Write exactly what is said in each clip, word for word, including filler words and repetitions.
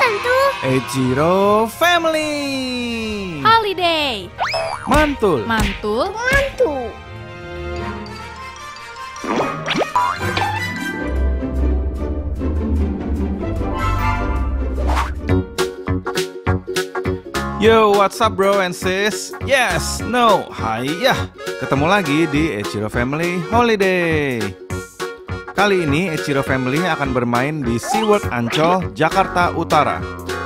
tentu Echiro Family. Holiday. Mantul. Mantul. mantu. Yo, what's up bro and sis? Yes, no, hai ya. Ketemu lagi di Echiro Family Holiday. Kali ini Echiro Family akan bermain di SeaWorld Ancol, Jakarta Utara.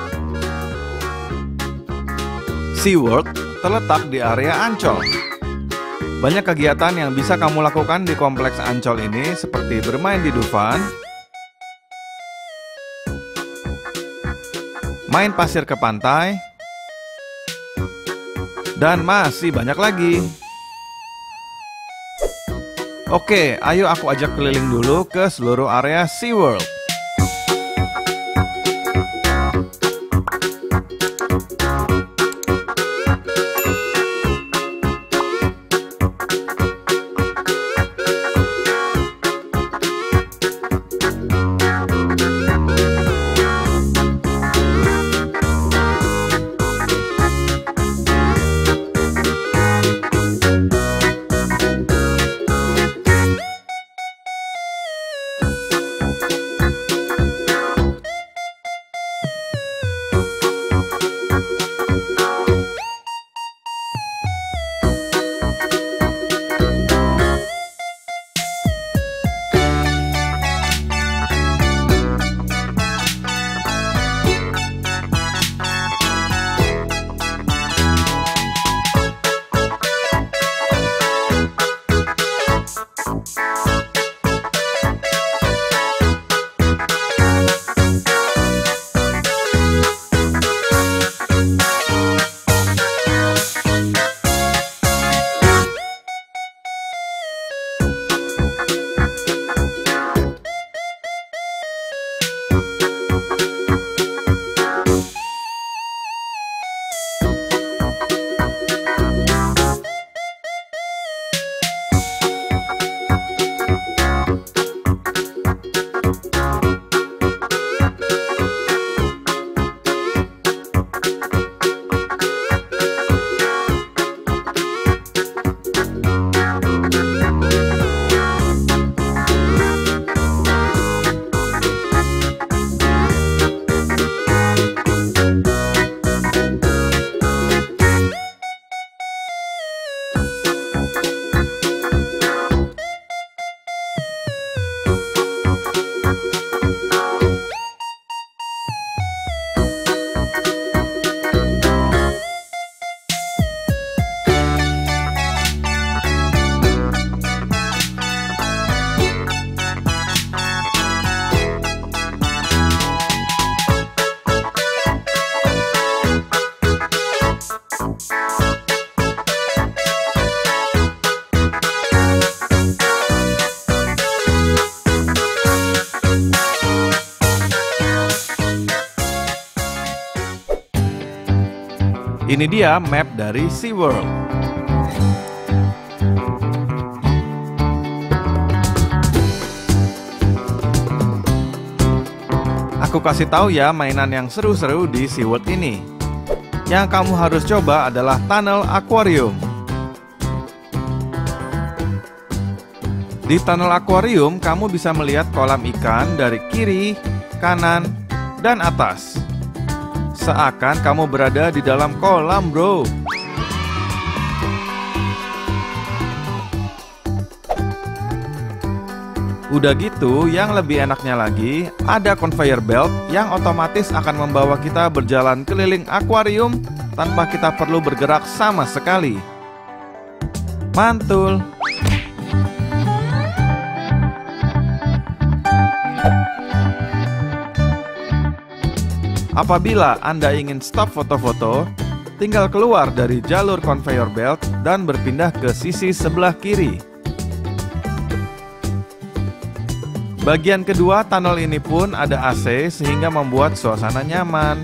SeaWorld terletak di area Ancol. Banyak kegiatan yang bisa kamu lakukan di kompleks Ancol ini seperti bermain di Dufan, main pasir ke pantai, dan masih banyak lagi. Oke, ayo aku ajak keliling dulu ke seluruh area SeaWorld. Ini dia map dari SeaWorld. Aku kasih tahu ya mainan yang seru-seru di SeaWorld ini. Yang kamu harus coba adalah Tunnel Aquarium. Di Tunnel Aquarium, kamu bisa melihat kolam ikan dari kiri, kanan, dan atas. Seakan kamu berada di dalam kolam, bro. Udah gitu, yang lebih enaknya lagi, ada conveyor belt yang otomatis akan membawa kita berjalan keliling akuarium tanpa kita perlu bergerak sama sekali. Mantul. Apabila Anda ingin stop foto-foto, tinggal keluar dari jalur conveyor belt dan berpindah ke sisi sebelah kiri. Bagian kedua tunnel ini pun ada A C sehingga membuat suasana nyaman.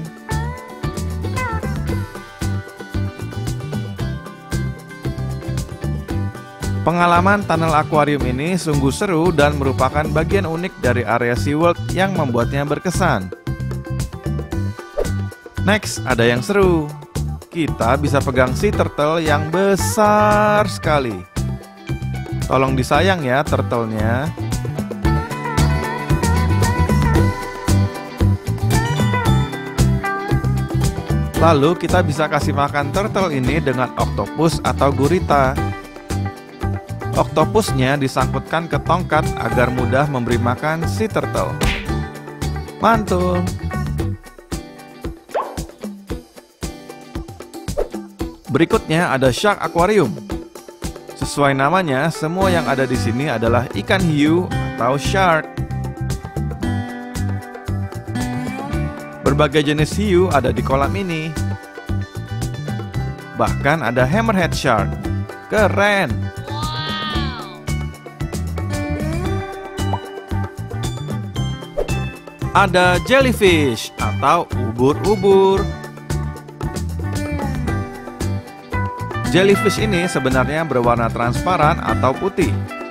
Pengalaman tunnel akuarium ini sungguh seru dan merupakan bagian unik dari area SeaWorld yang membuatnya berkesan. Next, ada yang seru. Kita bisa pegang sea turtle yang besar sekali. Tolong disayang ya turtle-nya. Lalu kita bisa kasih makan turtle ini dengan oktopus atau gurita. Oktopusnya disangkutkan ke tongkat agar mudah memberi makan si turtle. Mantul! Berikutnya ada shark aquarium. Sesuai namanya, semua yang ada di sini adalah ikan hiu atau shark. Berbagai jenis hiu ada di kolam ini. Bahkan ada hammerhead shark. Keren! Ada jellyfish atau ubur-ubur. Jellyfish ini sebenarnya berwarna transparan atau putih.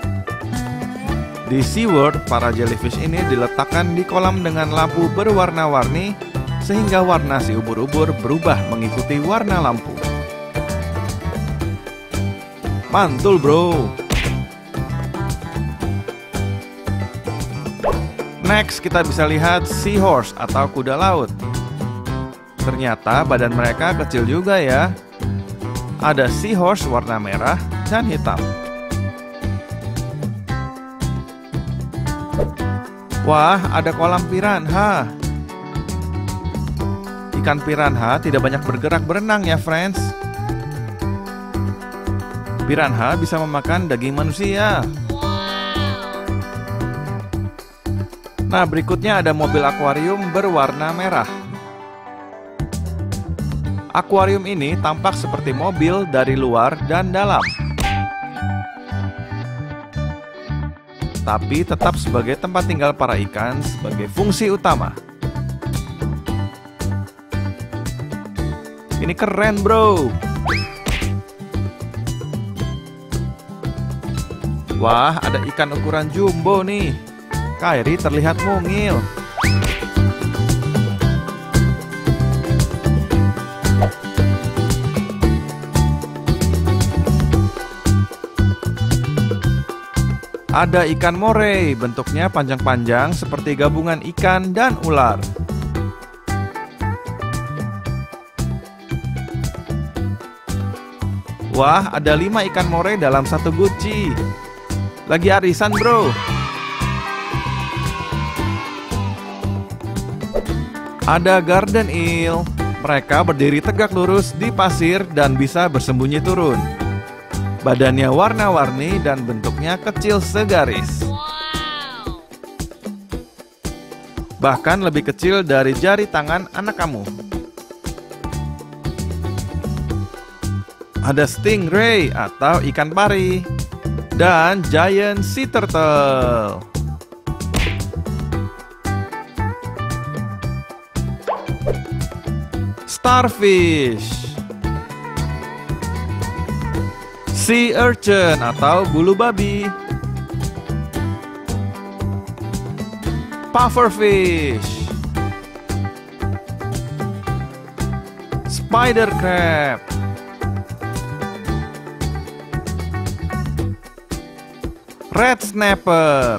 Di SeaWorld, para jellyfish ini diletakkan di kolam dengan lampu berwarna-warni sehingga warna si ubur-ubur berubah mengikuti warna lampu. Mantul, bro! Next, kita bisa lihat seahorse atau kuda laut. Ternyata badan mereka kecil juga ya. Ada seahorse warna merah dan hitam. Wah, ada kolam piranha. Ikan piranha tidak banyak bergerak berenang ya, friends. Piranha bisa memakan daging manusia. Nah, berikutnya ada mobil akuarium berwarna merah. Akuarium ini tampak seperti mobil dari luar dan dalam, tapi tetap sebagai tempat tinggal para ikan sebagai fungsi utama. Ini keren, bro! Wah, ada ikan ukuran jumbo nih. Kairi terlihat mungil. Ada ikan moray, bentuknya panjang-panjang seperti gabungan ikan dan ular. Wah, ada lima ikan moray dalam satu guci. Lagi arisan, bro. Ada garden eel. Mereka berdiri tegak lurus di pasir dan bisa bersembunyi turun. Badannya warna-warni dan bentuknya kecil segaris. Bahkan lebih kecil dari jari tangan anak kamu. Ada stingray atau ikan pari. Dan giant sea turtle. Starfish. Sea urchin atau bulu babi. Pufferfish. Spider crab. Red snapper.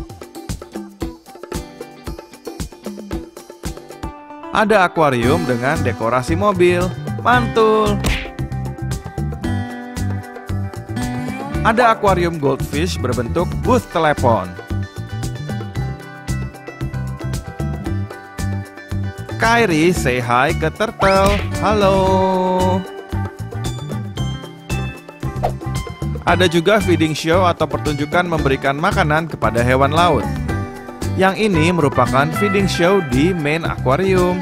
Ada akuarium dengan dekorasi mobil. Mantul! Ada akuarium goldfish berbentuk booth telepon. Kairi say hi ke turtle. Halo. Ada juga feeding show atau pertunjukan memberikan makanan kepada hewan laut. Yang ini merupakan feeding show di main aquarium.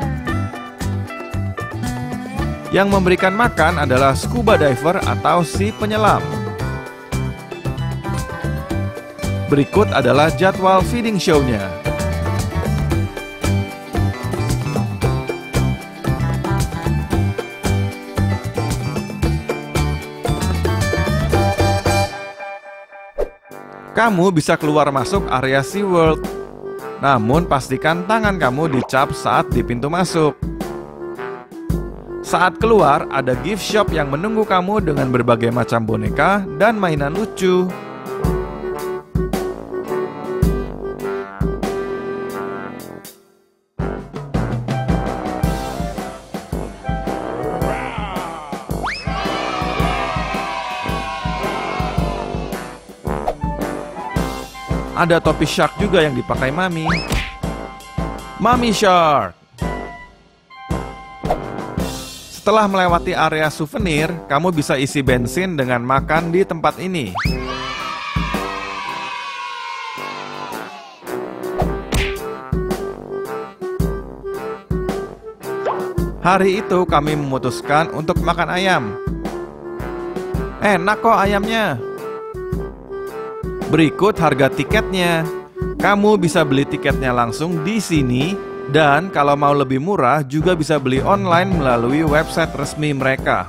Yang memberikan makan adalah scuba diver atau si penyelam. Berikut adalah jadwal feeding show-nya. Kamu bisa keluar masuk area SeaWorld. Namun pastikan tangan kamu dicap saat di pintu masuk. Saat keluar, ada gift shop yang menunggu kamu dengan berbagai macam boneka dan mainan lucu. Ada topi shark juga yang dipakai Mami. Mami Shark. Setelah melewati area souvenir, kamu bisa isi bensin dengan makan di tempat ini. Hari itu kami memutuskan untuk makan ayam. Enak kok ayamnya. Berikut harga tiketnya. Kamu bisa beli tiketnya langsung di sini. Dan kalau mau lebih murah juga bisa beli online melalui website resmi mereka.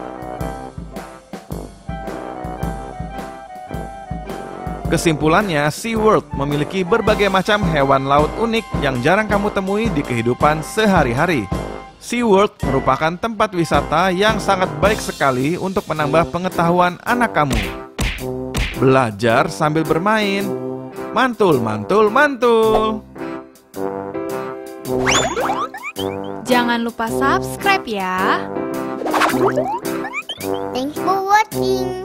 Kesimpulannya, SeaWorld memiliki berbagai macam hewan laut unik yang jarang kamu temui di kehidupan sehari-hari. SeaWorld merupakan tempat wisata yang sangat baik sekali untuk menambah pengetahuan anak kamu. Belajar sambil bermain. Mantul, mantul, mantul. Jangan lupa subscribe ya. Thanks for watching.